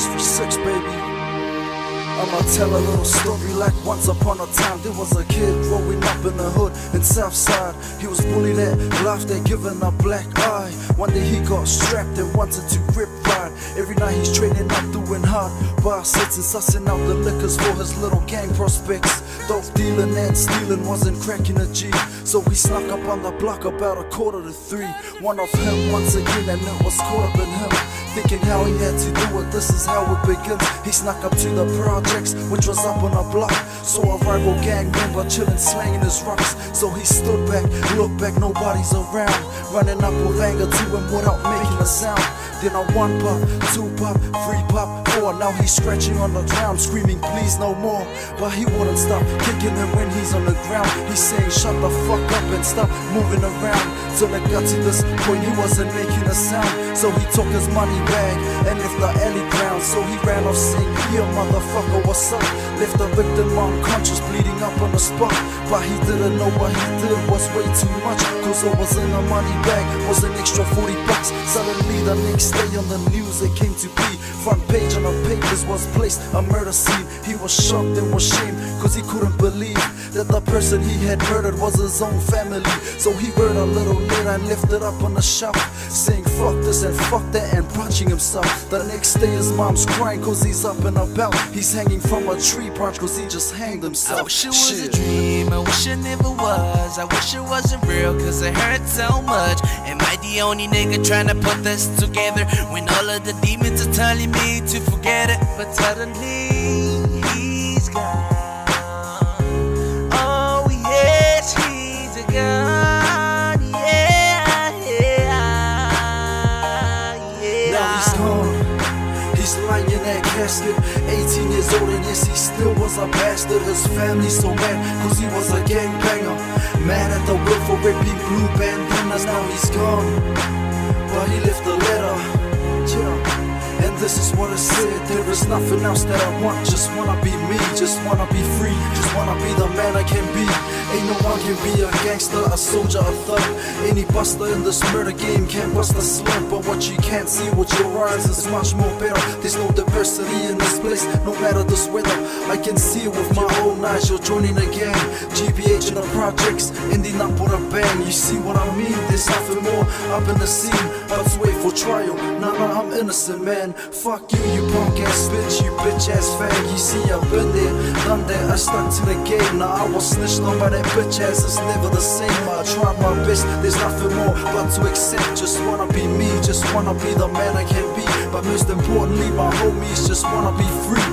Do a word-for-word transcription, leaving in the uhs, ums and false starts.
race thirty-six, baby. I'ma tell a little story like once upon a time there was a kid growing up in the hood in Southside. He was bullied at, laughed at, given a black eye. One day he got strapped and wanted to grip ride. Every night he's training up, doing hard bar sits and sussing out the liquors for his little gang prospects. Dope dealing and stealing wasn't cracking a G, so he snuck up on the block about a quarter to three. One of him once again and it was caught up in him, thinking how he had to do it, this is how it begins. He snuck up to the projects, which was up on a block. Saw a rival gang member chillin', slanging his rocks. So he stood back, looked back, nobody's around, running up with anger to him without making a sound. Then a one pop, two pop, three pop, four. Now he's scratching on the ground, screaming please no more. But he wouldn't stop kicking him when he's on the ground. He's saying shut the fuck up and stop moving around. Till it got to this point he wasn't making a sound. So he took his money bag and left the alley ground. So he ran off saying, here motherfucker, what's up? Left the victim unconscious, bleeding up on the spot. But he didn't know what he did was way too much, cause what was in the money bag was an extra forty bucks. Suddenly the next day on the news it came to be, front page on the papers was placed a murder scene. He was shocked and was shamed, cause he couldn't believe that the person he had murdered was his own family. So he wrote a little letter and left it up on the shelf, saying fuck this and fuck that and punching himself. The next day his mom's crying cause he's up and about. He's hanging from a tree branch cause he just hanged himself. I wish it was Shit. a dream, I wish it never was. I wish it wasn't real cause it hurt so much. Am I the only nigga trying to put this together when all of the demons are telling me to forget it? But suddenly he's gone. Oh yes, he's a gone. Yeah, yeah, yeah. Now he's gone. He's lying in that casket, eighteen years old, and yes, he still was a bastard. His family so mad, cause he was a gangbanger. Mad at the world for ripping blue bandanas. Now he's gone, but he left a letter, yeah. And this is what it said: there is nothing else that I want. Just wanna be me, just wanna be free, just wanna be the man I can be. Ain't no one can be a gangster, a soldier, a thug. Any buster in this murder game can bust a slug. But what you can't see with your eyes is much more better. There's no diversity in this place, no matter this weather. I can see it with my own eyes, you're joining a gang. G B H in the projects, ending up with a bang. You see what I mean? There's nothing more up in the scene but to wait for trial. Nah, nah, I'm innocent, man. Fuck you, you punk ass bitch, you bitch ass fag. You see, I've been there, done that, I stuck to the game. Now I was snitched on by that bitch ass, it's never the same. I tried my best, there's nothing more but to accept. Just wanna be me, just wanna be the man I can be. But most importantly, my homies just wanna be free.